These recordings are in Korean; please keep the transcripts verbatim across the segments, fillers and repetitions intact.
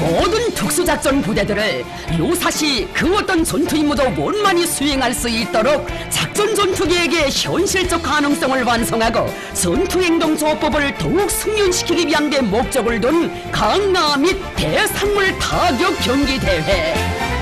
모든 특수작전 부대들을 요사시 그 어떤 전투 임무도 원만히 수행할 수 있도록 작전 전투기획의 현실적 가능성을 완성하고 전투행동조법을 더욱 승인시키기 위한 데 목적을 둔 강화 및 대상물 타격 경기대회.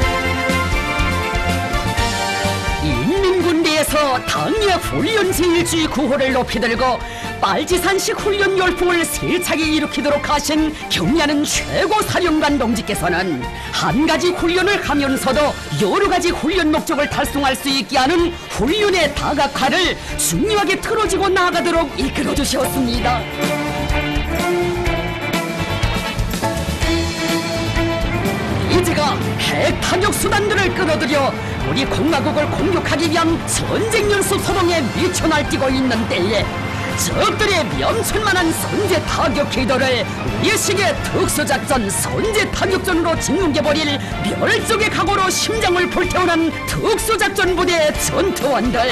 인민군대에서 당의 훈련 제일주의 구호를 높이 들고 빨치산식 훈련 열풍을 세차게 일으키도록 하신 경례하는 최고 사령관 동지께서는 한 가지 훈련을 하면서도 여러 가지 훈련 목적을 달성할 수 있게 하는 훈련의 다각화를 중요하게 틀어지고 나가도록 이끌어 주셨습니다. 이제가 핵 타격 수단들을 끌어들여 우리 공화국을 공격하기 위한 전쟁 연습 소동에 미쳐 날뛰고 있는 때에 적들의 명천만한 선제 타격 기도를 우리식의 특수작전 선제 타격전으로 짓눌겨버릴 멸종의 각오로 심장을 불태우는 특수작전 부대 전투원들.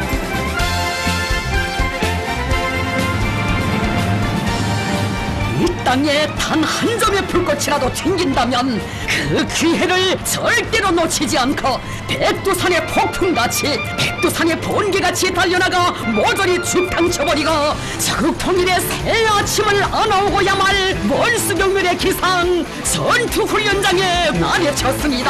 이 땅에 단 한 점의 불꽃이라도 튕긴다면 그 기회를 절대로 놓치지 않고 백두산의 폭풍같이 백두산의 번개같이 달려나가 모조리 죽당쳐버리고 적국 통일의 새 아침을 안아오고야 말 원수경멸의 기상 전투훈련장에 나뉘쳤습니다.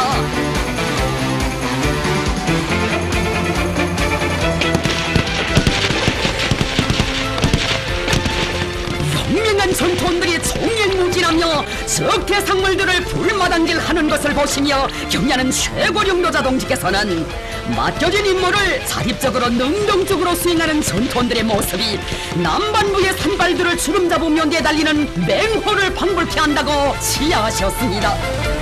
용맹한 전투원들이 총행무진하며 적 대상물들을 불마당질하는 것을 보시며 경례하는 최고령도자 동지께서는 맡겨진 임무를 자립적으로 능동적으로 수행하는 전투원들의 모습이 남반부의 산발들을 주름잡으며 내달리는 맹호를 방불케 한다고 치하하셨습니다.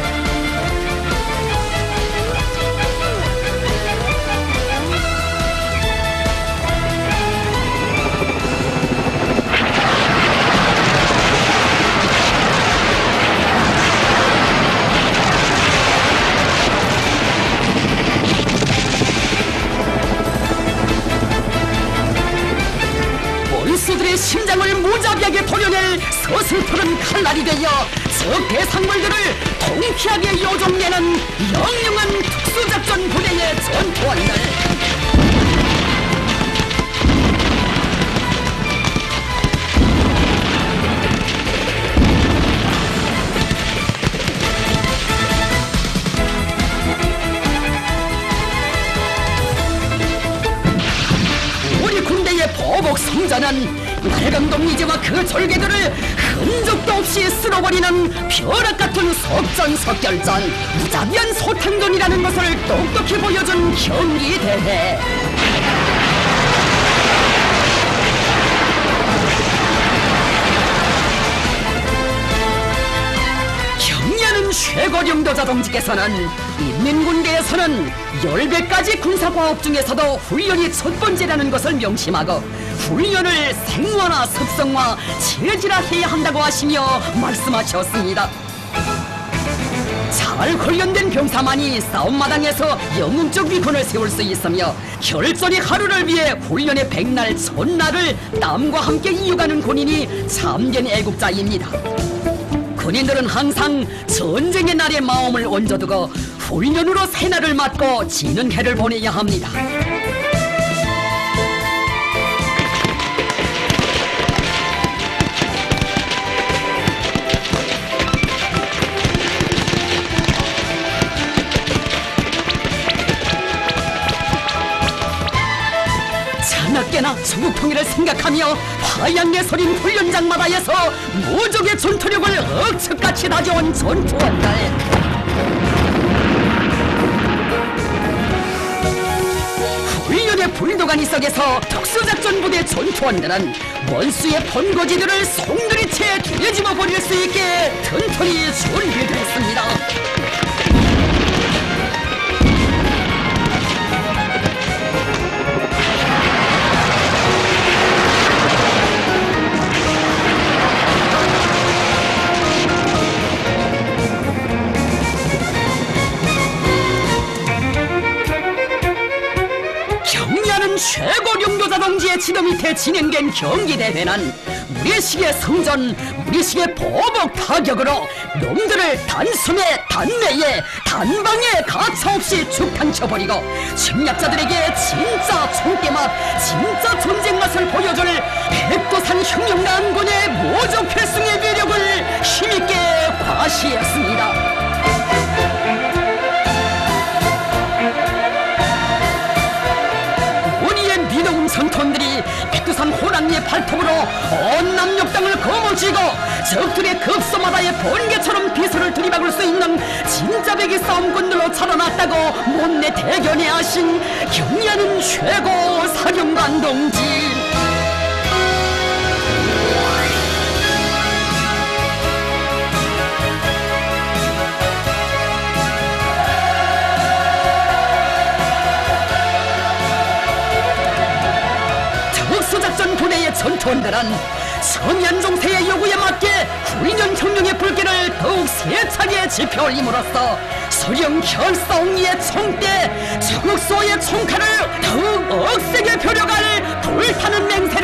원수들의 심장을 무자비하게 도려낼 서슬푸른 칼날이 되어 적 대상물들을 통쾌하게 요정내는 영영한 특수작전 부대의 전투원들. 보복 성전은 날강동 이제와 그 절개들을 흔적도 없이 쓸어버리는 벼락같은 속전속결전 무자비한 소탕전이라는 것을 똑똑히 보여준 경기대회. 경례하는 최고령도자 동지께서는 인민군대에서는 열 배까지 군사과업 중에서도 훈련이 첫 번째라는 것을 명심하고 훈련을 생화나 습성화, 체질화해야 한다고 하시며 말씀하셨습니다. 잘 훈련된 병사만이 싸움마당에서 영웅적 위권을 세울 수 있으며 결전의 하루를 위해 훈련의 백날, 천날을 땀과 함께 이어가는 군인이 참된 애국자입니다. 군인들은 항상 전쟁의 날에 마음을 얹어두고 훈련으로 새날을 맞고 지는 해를 보내야 합니다. 자나깨나 조국 통일을 생각하며 화양에 서린 훈련장마다에서 무적의 전투력을 억측같이 다져온 전투원들. 훈련의 불도가니 속에서 특수작전 부대 전투원들은 원수의 번거지들을 송두리째 뒤집어 버릴 수 있게 튼튼히 준비됐습니다. 최고령도자 동지의 지도 밑에 진행된 경기대회는 우리식의 성전, 우리식의 보복 타격으로 놈들을 단숨에 단내에 단방에 가차없이 죽당쳐버리고 침략자들에게 진짜 총대맛, 진짜 전쟁 맛을 보여줄 백두산 혁명난군의 모조 필승의 위력을 힘있게 과시했습니다. 전톤들이 백두산 호랑이의 발톱으로 온 남녘땅을 거머쥐고 적들의 급소마다의 번개처럼 비수를 들이박을 수 있는 진짜 배기 싸움꾼들로 차려놨다고 못내 대견해 하신 경의하는 최고 사령관 동지. 특수작전부대의 전투원들은 성현종세의 요구에 맞게 훈련 혁명의 불길을 더욱 세차게 지펴올림으로써 소령 결사옹리의 총대, 저국수호의 총칼을 더욱 억세게 벼려갈 불타는 맹세를